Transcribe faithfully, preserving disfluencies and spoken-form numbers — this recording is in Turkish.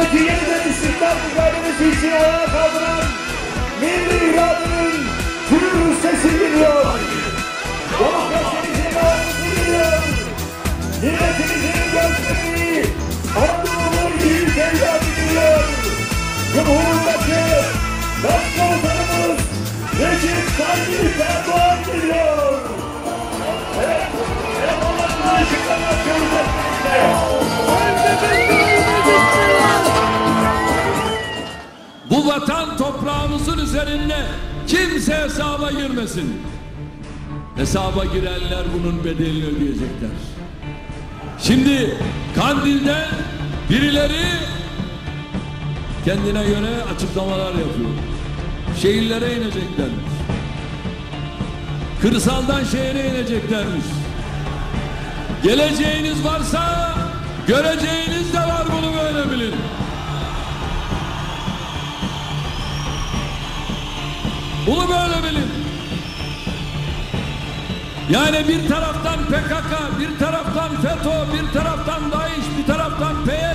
Ülkemizdeki yeniden istiklal mücadelesi için ayağa kaldıran milli iradenin gür sesi geliyor. Demokrasimizin bağımlısı geliyor. Milletimizin gözlerini Anadolu'nun büyük evladı geliyor. Cumhurbaşkanı Başkomutanımız Recep Tayyip Erdoğan geliyor. Evet, telefonlarımızı ışıklarını açıyoruz. Bu vatan toprağımızın üzerinde kimse hesaba girmesin. Hesaba girenler bunun bedelini ödeyecekler. Şimdi Kandil'de birileri kendine göre açıklamalar yapıyor. Şehirlere ineceklermiş. Kırsaldan şehre ineceklermiş. Geleceğiniz varsa göreceğiniz de var, bunu böyle bilin. Bunu böyle bilin. Yani bir taraftan P K K, bir taraftan FETÖ, bir taraftan DAEŞ, bir taraftan P Y